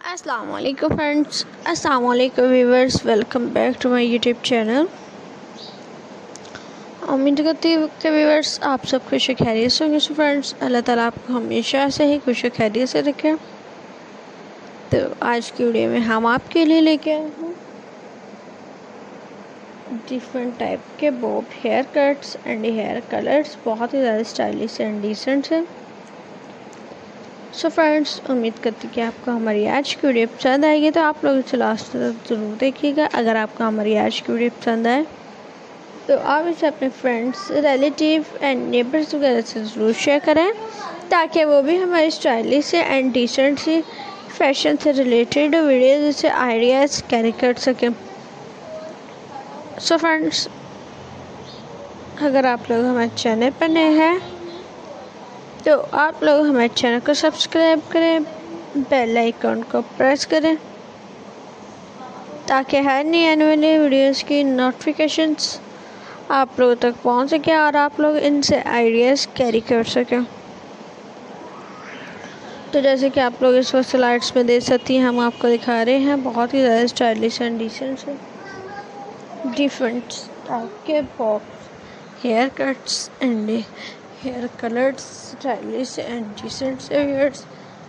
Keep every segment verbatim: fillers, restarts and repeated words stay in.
अस्सलाम वालेकुम फ्रेंड्स, अस्सलाम वालेकुम viewers, welcome back to my YouTube channel. उम्मीद करती हूँ कि व्यूवर्स आप सब खुश खैरियत से होंगे। सो फ्रेंड्स, अल्लाह ताला आपको हमेशा ऐसे ही खुश खैरियत से रखे। तो आज की वीडियो में हम आपके लिए लेके आए हैं डिफरेंट टाइप के bob hair cuts and hair colours, बहुत ही ज़्यादा स्टाइलिश एंड डिसेंट है। सो फ्रेंड्स, उम्मीद करती कि आपको हमारी आज की वीडियो पसंद आएगी, तो आप लोग इसे लास्ट तक ज़रूर देखिएगा। अगर आपको हमारी आज की वीडियो पसंद आए तो आप इसे अपने फ्रेंड्स, रिलेटिव एंड नेबर्स वगैरह से ज़रूर शेयर करें, ताकि वो भी हमारी स्टाइलिश से एंड डिसेंट सी फैशन से रिलेटेड वीडियोज़ से आइडियाज़ कैरी कर सकें। सो फ्रेंड्स, अगर आप लोग हमारे चैनल पर नए हैं तो आप लोग हमारे चैनल को सब्सक्राइब करें, बेल आइकन को प्रेस करें, ताकि हर नई आने वाली वीडियोज़ की नोटिफिकेशंस आप लोगों तक पहुंच सके और आप लोग इनसे आइडियाज़ कैरी कर सकें। तो जैसे कि आप लोग इस वक्त स्लाइड्स में देख सकती हैं, हम आपको दिखा रहे हैं बहुत ही ज़्यादा स्टाइलिश एंड डिसेंट से डिफरेंट टाइप के box hair cuts and hair colours, stylish and decent से हेयर्स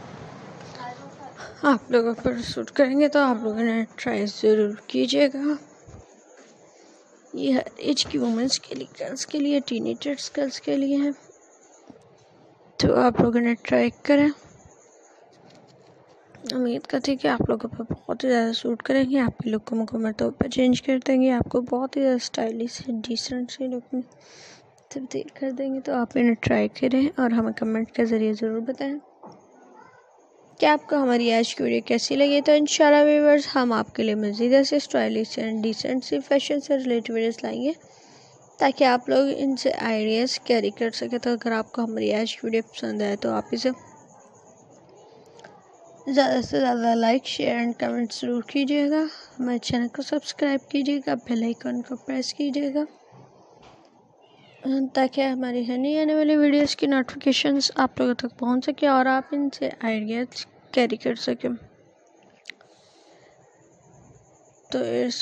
आप लोगों पर सूट करेंगे, तो आप लोगों ने ट्राई ज़रूर कीजिएगा। ये हर एज की वुमेंस के लिए, गर्ल्स के लिए, टीनेजर्स गर्ल्स के लिए है, तो आप लोगों ने ट्राई करें। उम्मीद करती है कि आप लोगों पर बहुत ही ज़्यादा सूट करेंगे, आपके लुक को मुकम्मल तौर पर चेंज कर देंगे, आपको बहुत ही ज़्यादा स्टाइलिश एंड डिसेंट से लुक में तब्दील कर देंगे। तो आप इन्हें ट्राई करें और हमें कमेंट के ज़रिए ज़रूर बताएं कि आपको हमारी आज की वीडियो कैसी लगी। तो इंशाल्लाह व्यूअर्स, हम आपके लिए मज़ीद ऐसे स्टाइलिश एंड डिसेंट सी फैशन से रिलेटेड वीडियोस लाएंगे, ताकि आप लोग इनसे आइडियाज़ कैरी कर सकें। तो अगर आपको हमारी आज की वीडियो पसंद आए तो आप इसे ज़्यादा से ज़्यादा लाइक, शेयर एंड कमेंट ज़रूर कीजिएगा। हमारे चैनल को सब्सक्राइब कीजिएगा, बेल आइकन को प्रेस कीजिएगा, ताकि हमारी हर नई आने वाली वीडियोस की नोटिफिकेशंस आप लोगों तक पहुंच सके और आप इनसे आइडियाज़ कैरी कर सकें। तो इस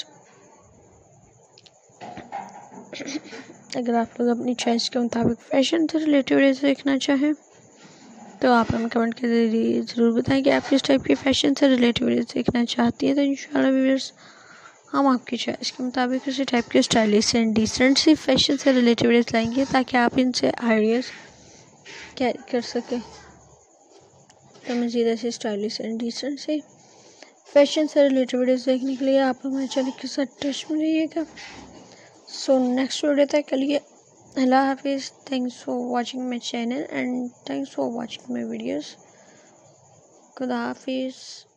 अगर आप लोग अपनी चॉइस के मुताबिक फैशन से रिलेटेड वीडियोस देखना चाहें, तो आप हमें कमेंट के ज़रिए ज़रूर बताएं कि आप किस टाइप की फैशन से रिलेटेड वीडियोस देखना चाहती हैं। तो इंशाल्लाह व्यूअर्स, हम आपकी चॉइस के मुताबिक उसी टाइप के स्टाइलिश एंड डिसेंट सी फैशन से रिलेटेड वीडियोस लाएंगे, ताकि आप इनसे आइडियाज़ कैरी कर सकें। तो मज़ीद ऐसे स्टाइलिश एंड डिसेंट से फैशन से रिलेटेड वीडियोस देखने के लिए आप हमारे चैनल के साथ टच में रहिएगा। सो नेक्स्ट वीडियो तक के लिए अल्लाह हाफिज़। Thanks for watching my channel and thanks for watching my videos. खुदा हाफिज़।